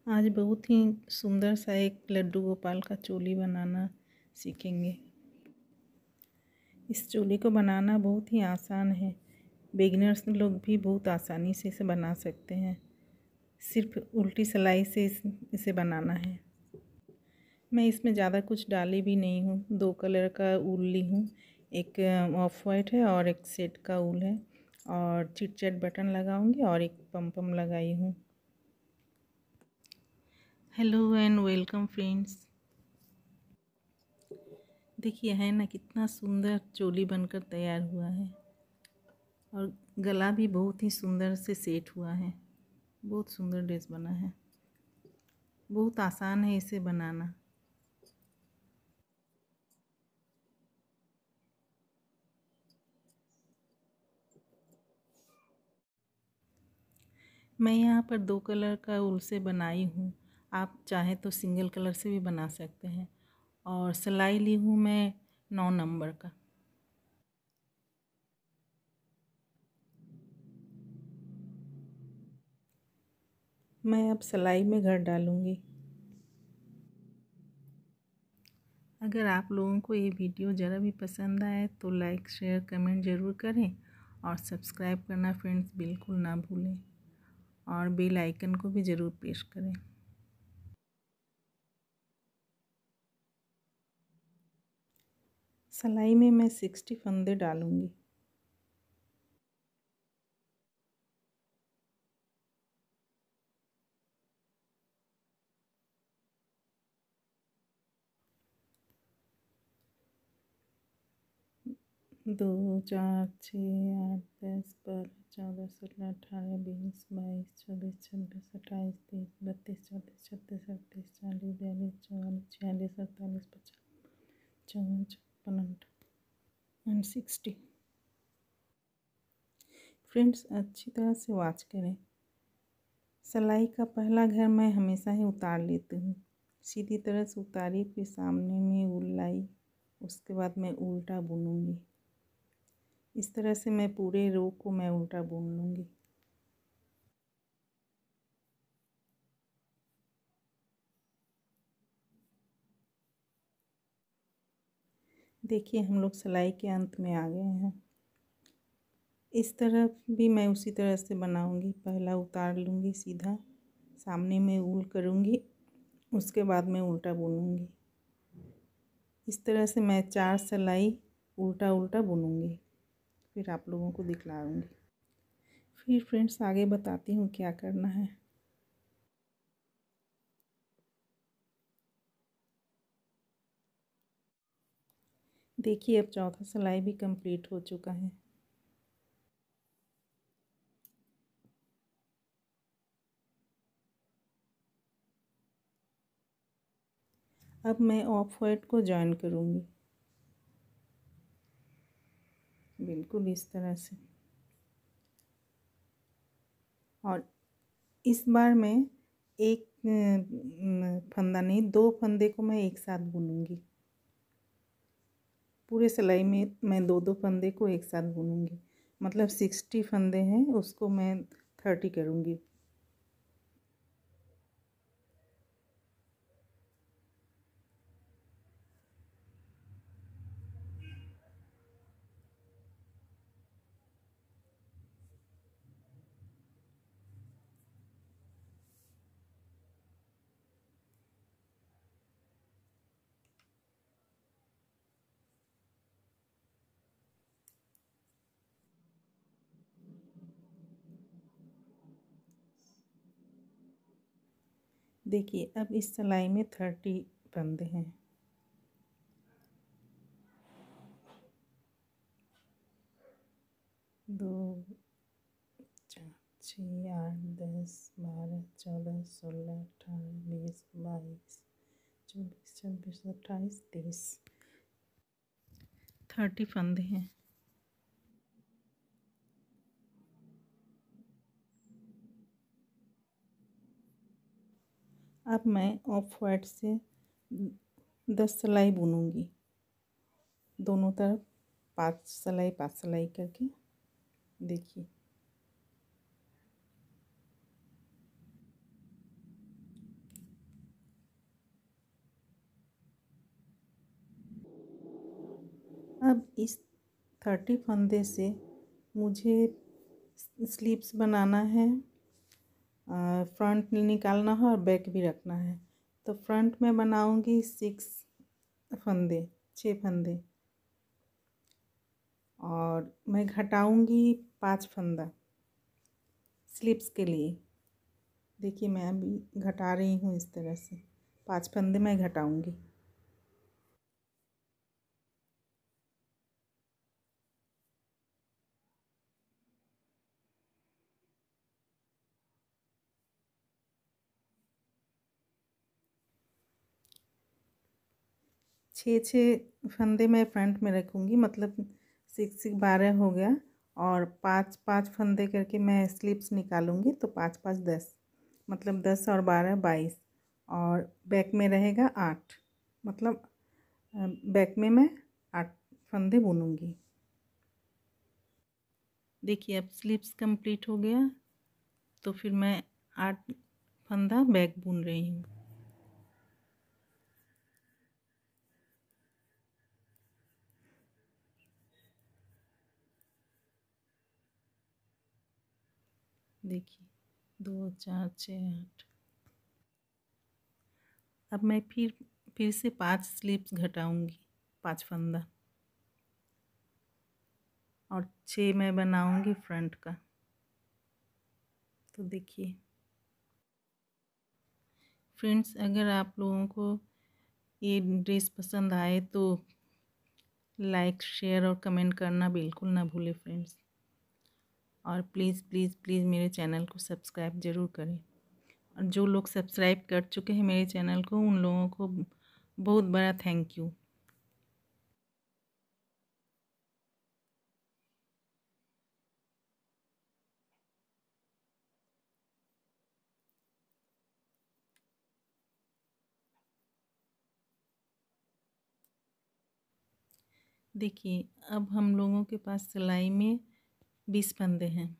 आज बहुत ही सुंदर सा एक लड्डू गोपाल का चोली बनाना सीखेंगे। इस चोली को बनाना बहुत ही आसान है। बिगिनर्स लोग भी बहुत आसानी से इसे बना सकते हैं। सिर्फ उल्टी सिलाई से इसे बनाना है। मैं इसमें ज़्यादा कुछ डाली भी नहीं हूँ। 2 कलर का ऊल ली हूँ। एक ऑफ वाइट है और एक सेट का ऊल है, और चिट चैट बटन लगाऊंगी और एक पम लगाई हूँ। Hello and welcome friends. देखिए है ना, कितना सुंदर चोली बनकर तैयार हुआ है, और गला भी बहुत ही सुंदर से सेट हुआ है। बहुत सुंदर ड्रेस बना है। बहुत आसान है इसे बनाना। मैं यहाँ पर 2 कलर का ऊल से बनाई हूँ। आप चाहे तो सिंगल कलर से भी बना सकते हैं। और सिलाई ली हूँ मैं 9 नंबर का। मैं अब सिलाई में घर डालूँगी। अगर आप लोगों को ये वीडियो ज़रा भी पसंद आए तो लाइक शेयर कमेंट ज़रूर करें, और सब्सक्राइब करना फ्रेंड्स बिल्कुल ना भूलें, और बेल आइकन को भी ज़रूर प्रेस करें। सिलाई में मैं 60 फंदे डालूँगी। दो, 4, 6, 8, 10, 12, 14, 16, 18, 20, 22, 24, 26, 28, 30, 32, 34, 36, 38, 40, 42, 44, 46, 47, 50, 54, 55 एंड 60। फ्रेंड्स अच्छी तरह से वॉच करें। सिलाई का पहला घर मैं हमेशा ही उतार लेती हूँ। सीधी तरह से उतारी, फिर सामने में ऊल लाई, उसके बाद मैं उल्टा बुनूंगी। इस तरह से मैं पूरे रो को मैं उल्टा बुन लूँगी। देखिए हम लोग सिलाई के अंत में आ गए हैं। इस तरफ भी मैं उसी तरह से बनाऊंगी। पहला उतार लूँगी सीधा, सामने में ऊल करूँगी, उसके बाद मैं उल्टा बुनूंगी। इस तरह से मैं 4 सिलाई उल्टा उल्टा बुनूंगी, फिर आप लोगों को दिखलाऊंगी। फिर फ्रेंड्स आगे बताती हूँ क्या करना है। देखिए अब चौथा सिलाई भी कंप्लीट हो चुका है। अब मैं ऑफ वाइट को जॉइन करूँगी, बिल्कुल इस तरह से। और इस बार मैं एक फंदा नहीं, 2 फंदे को मैं एक साथ बुनूंगी। पूरे सिलाई में मैं 2-2 फंदे को एक साथ बुनूंगी। मतलब 60 फंदे हैं, उसको मैं 30 करूँगी। देखिए अब इस सिलाई में 30 फंदे हैं। 2, 4, 6, 8, 10, 12, 14, 16, 18, 20, 22, 24, 26, 28, 30, 30 फंदे हैं। अब मैं ऑफ वाइट से 10 सिलाई बुनूंगी, दोनों तरफ 5 सिलाई 5 सिलाई करके। देखिए अब इस 30 फंदे से मुझे स्लीव्स बनाना है, फ्रंट निकालना है और बैक भी रखना है। तो फ्रंट में बनाऊंगी 6 फंदे और मैं घटाऊंगी 5 फंदा स्लीव्स के लिए। देखिए मैं अभी घटा रही हूँ इस तरह से 5 फंदे मैं घटाऊंगी। छः फंदे मैं फ्रंट में रखूँगी, मतलब 12 हो गया। और 5 फंदे करके मैं स्लीव्स निकालूंगी, तो 5 5 10, मतलब 10 और 12 22। और बैक में रहेगा 8, मतलब बैक में मैं 8 फंदे बुनूंगी। देखिए अब स्लीव्स कंप्लीट हो गया, तो फिर मैं 8 फंदा बैक बुन रही हूँ। देखिए 2 4 6 8। अब मैं फिर से 5 स्लीव्स घटाऊंगी, 5 फंदा, और 6 मैं बनाऊंगी फ्रंट का। तो देखिए फ्रेंड्स, अगर आप लोगों को ये ड्रेस पसंद आए तो लाइक शेयर और कमेंट करना बिल्कुल ना भूलें फ्रेंड्स। और प्लीज़ प्लीज़ प्लीज़ मेरे चैनल को सब्सक्राइब ज़रूर करें। और जो लोग सब्सक्राइब कर चुके हैं मेरे चैनल को, उन लोगों को बहुत बड़ा थैंक यू। देखिए अब हम लोगों के पास सिलाई में 20 फंदे हैं।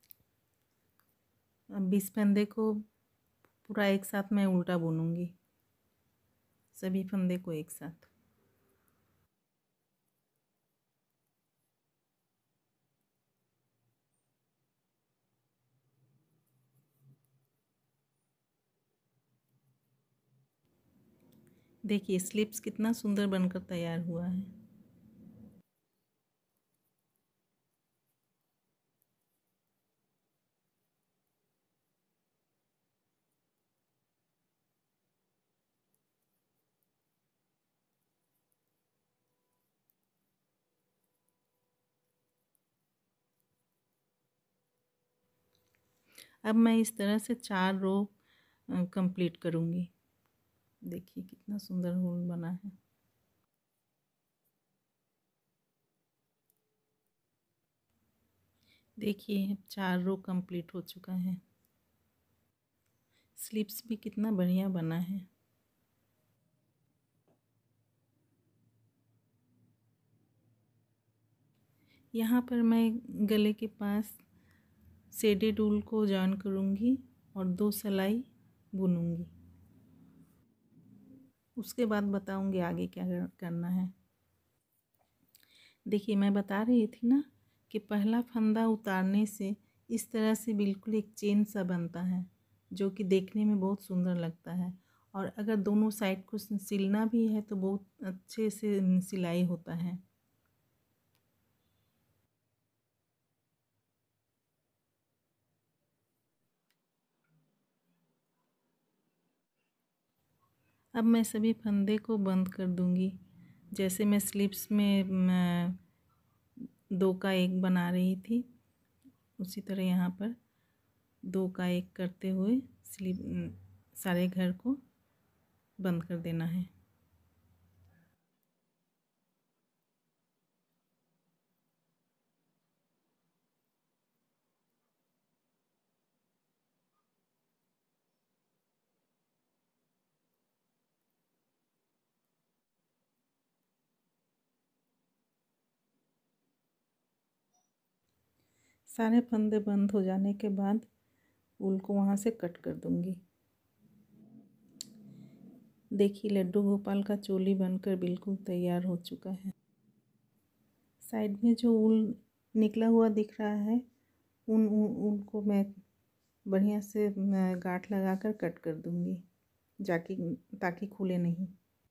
अब 20 फंदे को पूरा एक साथ मैं उल्टा बुनूंगी, सभी फंदे को एक साथ। देखिए स्लीव्स कितना सुंदर बनकर तैयार हुआ है। अब मैं इस तरह से 4 रो कंप्लीट करूँगी। देखिए कितना सुंदर होल बना है। देखिए 4 रो कंप्लीट हो चुका है। स्लीव्स भी कितना बढ़िया बना है। यहाँ पर मैं गले के पास शेडेड वूल को जॉइन करूँगी और 2 सिलाई बुनूँगी। उसके बाद बताऊँगी आगे क्या करना है। देखिए मैं बता रही थी ना कि पहला फंदा उतारने से इस तरह से बिल्कुल एक चेन सा बनता है, जो कि देखने में बहुत सुंदर लगता है। और अगर दोनों साइड को सिलना भी है तो बहुत अच्छे से सिलाई होता है। अब मैं सभी फंदे को बंद कर दूंगी। जैसे मैं स्लीव्स में 2 का 1 बना रही थी, उसी तरह यहाँ पर 2 का 1 करते हुए सारे घर को बंद कर देना है। सारे फंदे बंद हो जाने के बाद ऊल को वहाँ से कट कर दूंगी। देखिए लड्डू गोपाल का चोली बनकर बिल्कुल तैयार हो चुका है। साइड में जो ऊन निकला हुआ दिख रहा है ऊन को मैं बढ़िया से गांठ लगाकर कट कर दूंगी जाकि ताकि खुले नहीं।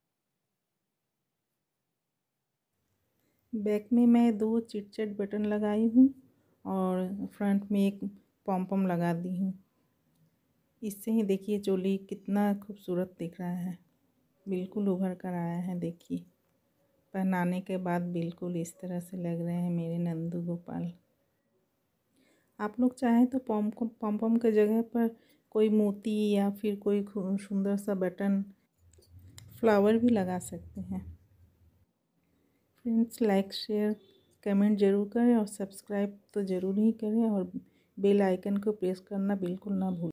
बैक में मैं 2 चिट बटन लगाई हूँ और फ्रंट में एक पॉम पॉम लगा दी हूँ। इससे ही देखिए चोली कितना खूबसूरत दिख रहा है, बिल्कुल उभर कर आया है। देखिए पहनाने के बाद बिल्कुल इस तरह से लग रहे हैं मेरे नंदू गोपाल। आप लोग चाहें तो पॉम पॉम के जगह पर कोई मोती या फिर कोई सुंदर सा बटन फ्लावर भी लगा सकते हैं। फ्रेंड्स लाइक शेयर कमेंट ज़रूर करें और सब्सक्राइब तो ज़रूर ही करें और बेल आइकन को प्रेस करना बिल्कुल ना भूलें।